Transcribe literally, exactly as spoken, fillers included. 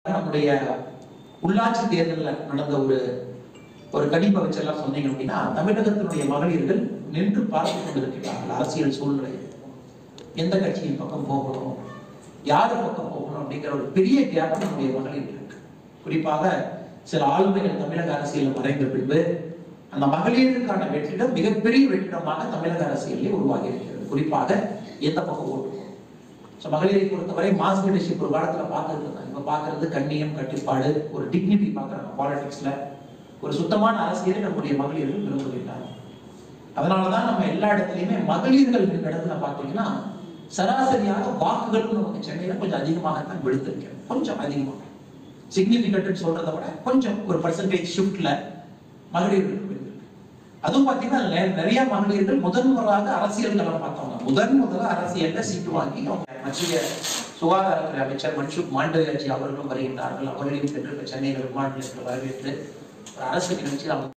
நம்முடைய உள்ளாட்சி தேர்தலில் நடந்த ஒரு ஒரு கணிப்பை வச்செல்லாம் சொன்னீங்க அப்படின்னா தமிழகத்தினுடைய மகளிர்கள் நின்று பார்த்து கொண்டிருக்கிறார்கள் அரசியல் சூழ்நிலை, எந்த கட்சியின் பக்கம் போகணும், யாரு பக்கம் போகணும் அப்படிங்கிற ஒரு பெரிய கேப் நம்முடைய மகளிர்கள் இருக்கு. குறிப்பாக சில ஆளுமைகள் தமிழக அரசியல் மறைந்த பின்பு அந்த மகளிருக்கான வெற்றிடம் மிகப்பெரிய வெற்றிடமாக தமிழக அரசியலில் உருவாகி இருக்கிறது. குறிப்பாக எந்த பக்கம் ஓட்டு மகளிரை பொறுத்தவரை மாஸ் லீடர்ஷிப் ஒரு காலத்துல பார்த்துட்டு இருந்தாங்க. இப்ப பாக்குறது கண்ணியம், கட்டுப்பாடு, ஒரு டிக்னிட்டி பாக்குறாங்க. பாலிடிக்ஸ்ல ஒரு சுத்தமான அரசியலை நம்முடைய மகளிர்கள் விரும்புகிறாங்க. அதனாலதான் நம்ம எல்லா இடத்துலயுமே மகளிர்கள் இடத்துல பாத்தீங்கன்னா சராசரியாக வாக்குகளும் நமக்கு சென்னையில கொஞ்சம் அதிகமாகத்தான் விழுந்திருக்கிறது. கொஞ்சம் அதிகமாக சிக்னிபிகன்ட் சொல்றதை விட கொஞ்சம் ஒரு பர்சன்டேஜ் ஷிஃப்ட்ல மகளிர்களுக்கு விழுந்திருக்கு. அதுவும் பாத்தீங்கன்னா நிறைய மகளிர்கள் முதன் முதலாக அரசியல் களம் பார்த்தவங்க, முதன் முதலாக அரசியல்ல சீட்டு வாங்கி அவங்க மத்திய சுகாதாரத்துறை அமைச்சர் மன்சுக் மாண்டவியாஜி அவர்களும் வருகின்றார்கள். அவர்களையும் சென்று சென்னையில் விமான நிலையத்தில் வரவேற்று ஒரு அரசு நிகழ்ச்சியில் அவங்க